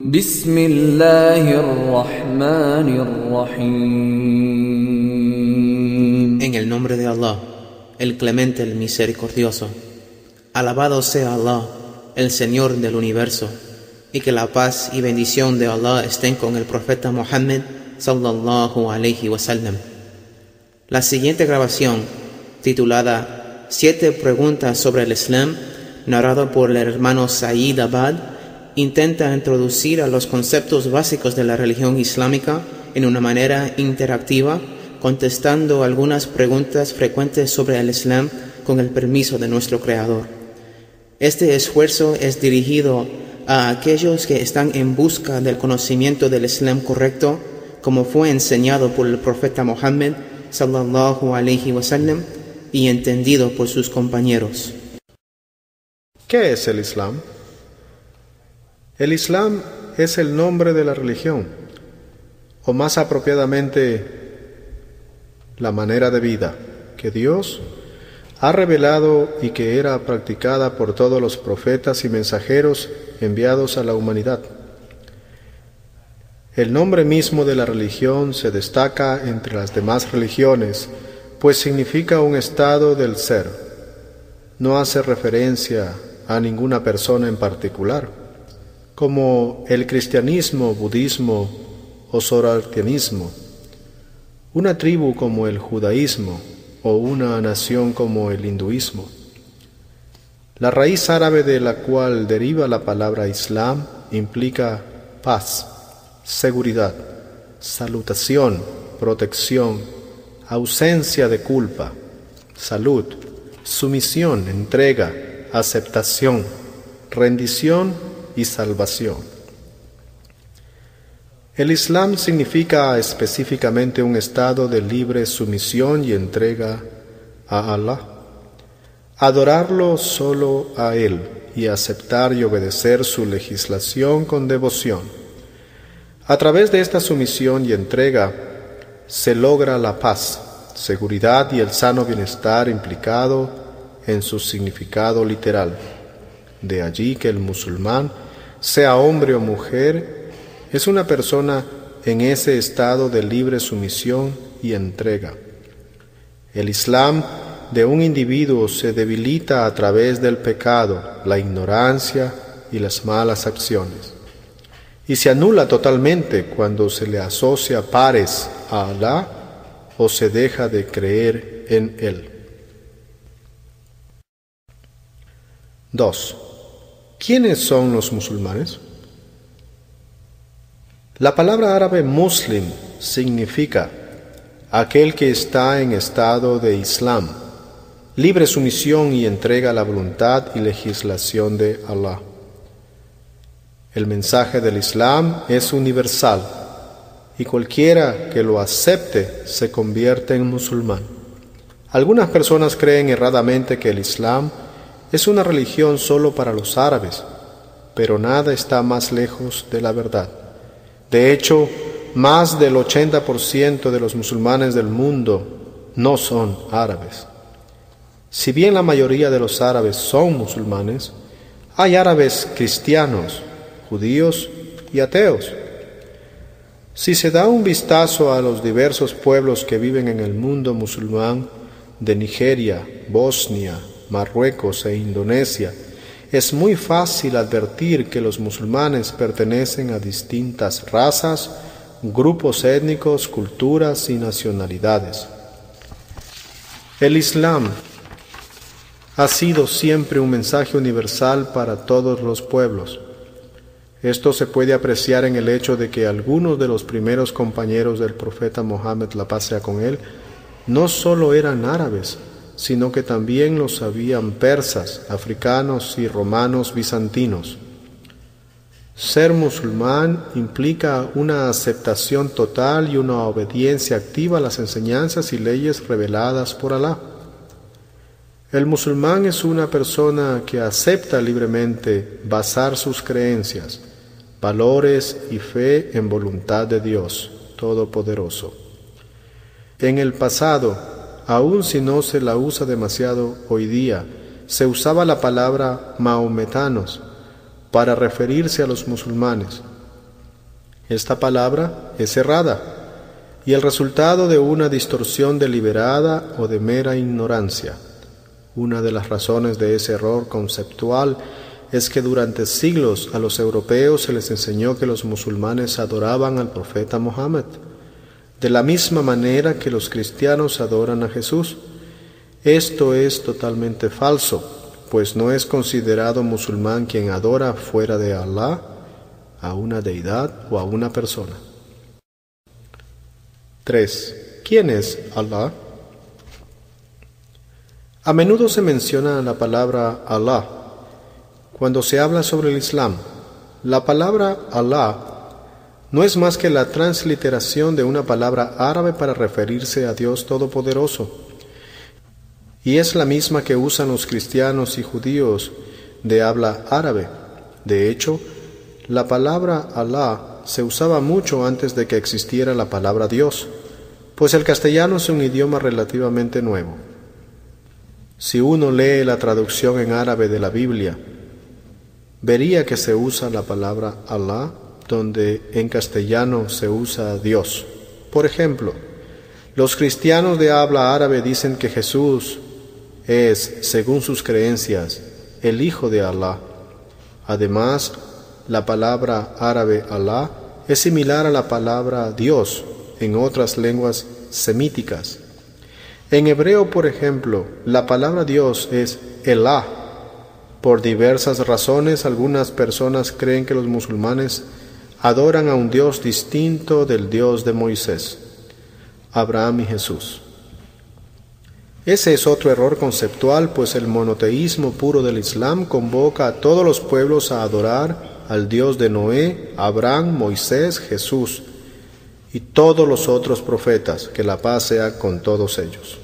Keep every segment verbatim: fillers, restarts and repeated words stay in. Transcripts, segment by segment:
بسم الله الرحمن الرحيم. En el nombre de Allah, el clemente, el misericordioso. Alabado sea Allah, el Señor del universo, y que la paz y bendición de Allah estén con el profeta Muhammad sallallahu alayhi wa sallam. La siguiente grabación, titulada Siete preguntas sobre el Islam, narrado por el hermano Saeed Abad, intenta introducir a los conceptos básicos de la religión islámica en una manera interactiva, contestando algunas preguntas frecuentes sobre el Islam con el permiso de nuestro Creador. Este esfuerzo es dirigido a aquellos que están en busca del conocimiento del Islam correcto, como fue enseñado por el profeta Muhammad sallallahu alayhi wa sallam y entendido por sus compañeros. ¿Qué es el Islam? El Islam es el nombre de la religión, o más apropiadamente, la manera de vida que Dios ha revelado y que era practicada por todos los profetas y mensajeros enviados a la humanidad. El nombre mismo de la religión se destaca entre las demás religiones, pues significa un estado del ser. No hace referencia a ninguna persona en particular, como el cristianismo, budismo o zoroastrianismo, una tribu como el judaísmo o una nación como el hinduismo. La raíz árabe de la cual deriva la palabra Islam implica paz, seguridad, salutación, protección, ausencia de culpa, salud, sumisión, entrega, aceptación, rendición y salvación. El Islam significa específicamente un estado de libre sumisión y entrega a Allah, adorarlo solo a Él y aceptar y obedecer su legislación con devoción. A través de esta sumisión y entrega se logra la paz, seguridad y el sano bienestar implicado en su significado literal. De allí que el musulmán, sea hombre o mujer, es una persona en ese estado de libre sumisión y entrega. El Islam de un individuo se debilita a través del pecado, la ignorancia y las malas acciones, y se anula totalmente cuando se le asocia pares a Allah o se deja de creer en Él. dos. ¿Quiénes son los musulmanes? La palabra árabe muslim significa aquel que está en estado de Islam, libre sumisión y entrega a la voluntad y legislación de Allah. El mensaje del Islam es universal y cualquiera que lo acepte se convierte en musulmán. Algunas personas creen erradamente que el Islam es una religión solo para los árabes, pero nada está más lejos de la verdad. De hecho, más del ochenta por ciento de los musulmanes del mundo no son árabes. Si bien la mayoría de los árabes son musulmanes, hay árabes cristianos, judíos y ateos. Si se da un vistazo a los diversos pueblos que viven en el mundo musulmán, de Nigeria, Bosnia, Marruecos e Indonesia, es muy fácil advertir que los musulmanes pertenecen a distintas razas, grupos étnicos, culturas y nacionalidades. El Islam ha sido siempre un mensaje universal para todos los pueblos. Esto se puede apreciar en el hecho de que algunos de los primeros compañeros del profeta Muhammad, la paz sea con él, no solo eran árabes, sino que también lo sabían persas, africanos y romanos bizantinos. Ser musulmán implica una aceptación total y una obediencia activa a las enseñanzas y leyes reveladas por Allah. El musulmán es una persona que acepta libremente basar sus creencias, valores y fe en voluntad de Dios Todopoderoso. En el pasado, aun si no se la usa demasiado hoy día, se usaba la palabra mahometanos para referirse a los musulmanes, Esta palabra es errada y el resultado de una distorsión deliberada o de mera ignorancia. Una de las razones de ese error conceptual es que durante siglos a los europeos se les enseñó que los musulmanes adoraban al profeta Mohammed, de la misma manera que los cristianos adoran a Jesús. Esto es totalmente falso, pues no es considerado musulmán quien adora fuera de Allah a una deidad o a una persona. tres. ¿Quién es Allah? A menudo se menciona la palabra Allah cuando se habla sobre el Islam. La palabra Allah no es más que la transliteración de una palabra árabe para referirse a Dios Todopoderoso, y es la misma que usan los cristianos y judíos de habla árabe. De hecho, la palabra Allah se usaba mucho antes de que existiera la palabra Dios, pues el castellano es un idioma relativamente nuevo. Si uno lee la traducción en árabe de la Biblia, vería que se usa la palabra Allah donde en castellano se usa Dios. Por ejemplo, los cristianos de habla árabe dicen que Jesús es, según sus creencias, el Hijo de Allah. Además, la palabra árabe Allah es similar a la palabra Dios en otras lenguas semíticas. En hebreo, por ejemplo, la palabra Dios es Elah. Por diversas razones, algunas personas creen que los musulmanes adoran a un Dios distinto del Dios de Moisés, Abraham y Jesús. Ese es otro error conceptual, pues el monoteísmo puro del Islam convoca a todos los pueblos a adorar al Dios de Noé, Abraham, Moisés, Jesús y todos los otros profetas, que la paz sea con todos ellos.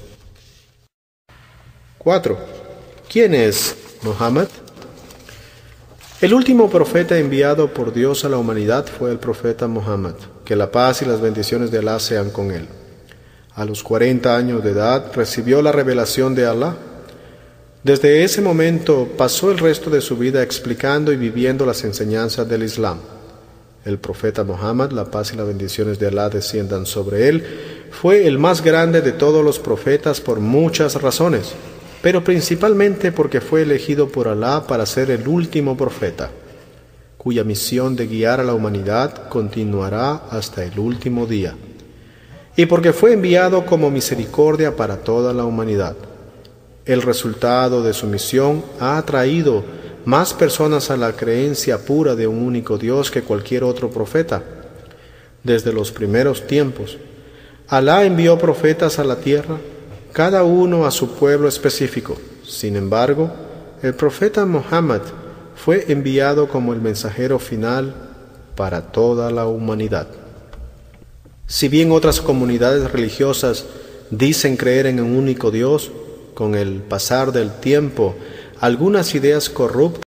cuatro. ¿Quién es Muhammad? El último profeta enviado por Dios a la humanidad fue el profeta Muhammad, que la paz y las bendiciones de Allah sean con él. A los cuarenta años de edad recibió la revelación de Allah. Desde ese momento pasó el resto de su vida explicando y viviendo las enseñanzas del Islam. El profeta Muhammad, la paz y las bendiciones de Allah desciendan sobre él, fue el más grande de todos los profetas por muchas razones, pero principalmente porque fue elegido por Allah para ser el último profeta, cuya misión de guiar a la humanidad continuará hasta el último día, y porque fue enviado como misericordia para toda la humanidad. El resultado de su misión ha atraído más personas a la creencia pura de un único Dios que cualquier otro profeta. Desde los primeros tiempos, Allah envió profetas a la tierra, cada uno a su pueblo específico. Sin embargo, el profeta Muhammad fue enviado como el mensajero final para toda la humanidad. Si bien otras comunidades religiosas dicen creer en un único Dios, con el pasar del tiempo, algunas ideas corruptas